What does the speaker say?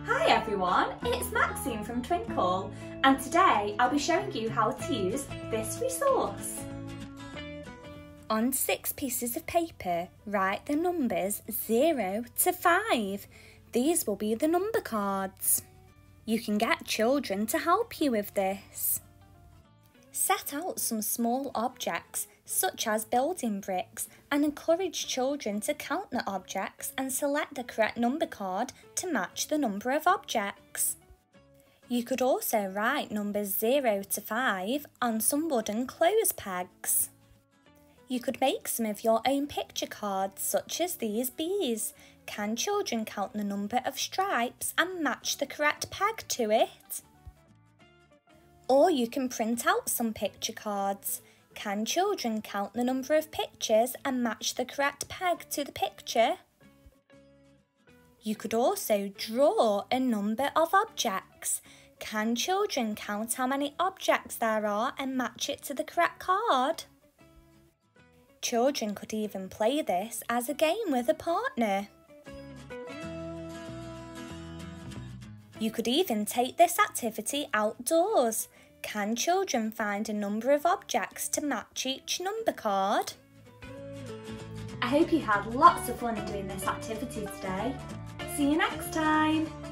Hi everyone, it's Maxine from Twinkle, and today I'll be showing you how to use this resource. On 6 pieces of paper, write the numbers 0 to 5. These will be the number cards. You can get children to help you with this. Set out some small objects, such as building bricks, and encourage children to count the objects and select the correct number card to match the number of objects. You could also write numbers 0 to 5 on some wooden clothes pegs. You could make some of your own picture cards, such as these bees. Can children count the number of stripes and match the correct peg to it? Or you can print out some picture cards. Can children count the number of pictures and match the correct peg to the picture? You could also draw a number of objects. Can children count how many objects there are and match it to the correct card? Children could even play this as a game with a partner. You could even take this activity outdoors. Can children find a number of objects to match each number card? I hope you had lots of fun doing this activity today. See you next time!